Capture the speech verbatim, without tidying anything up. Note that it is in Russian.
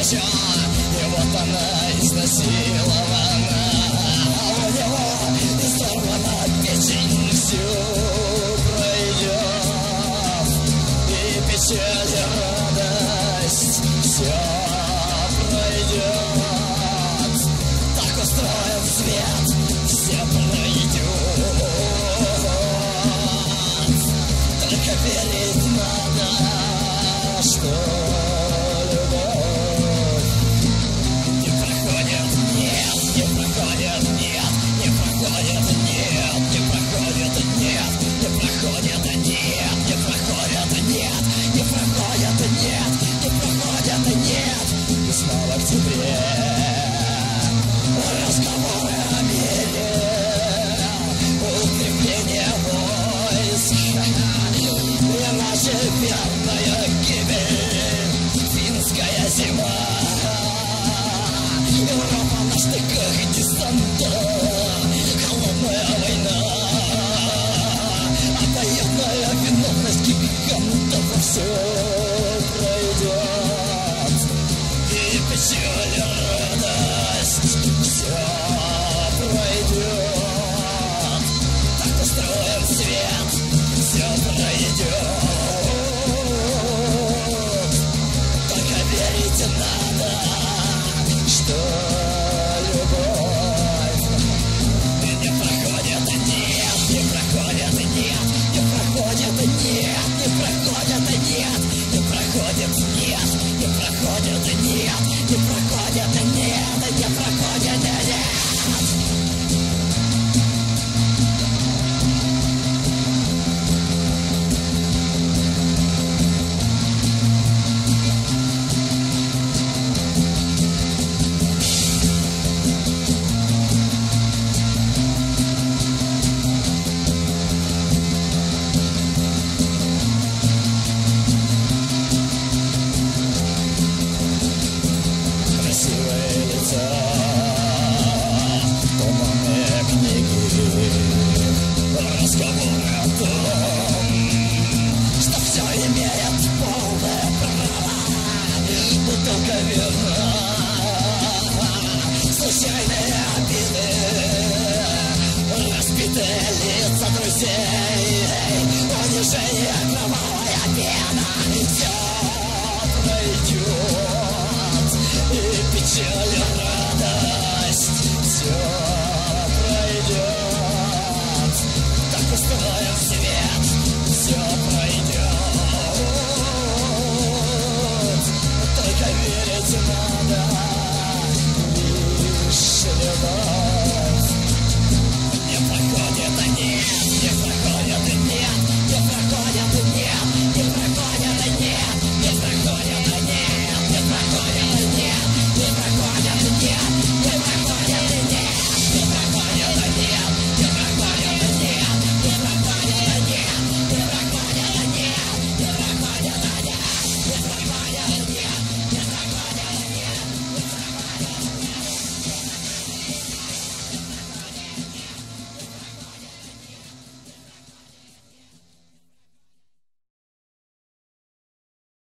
плечо, и вот она изнасилована, а у него изорвана печень, всю пройдет, и печаль, и радость все пройдет. Так устроен свет, все пройдет. Только верить надо, что любовь не проходит, нет, не проходит, нет, не проходит, нет, не проходит, нет, не проходит, нет, не проходит, нет, не проходит, нет, не проходит, нет. И снова к тебе разговоры о мире, укрепление войск, и наша верная гибель, финская зима, Европа на штыках десанта, холодная война, обоюдная виновность гигантов, все пройдет, и печаль, и радость все пройдет. Так устроен свет, все пройдет. Только верить надо, что любовь не проходит, нет, не проходит, нет, не проходит, нет, не проходит, нет, не проходит, нет, не проходит, нет, не проходит, нет, не проходит, нет. Красивые лица, туманные книги, разговоры о том, что все имеет полное право, но только верно. Случайные обиды, разбитые лица друзей, унижение, кровавая пена, все пройдет, и печаль.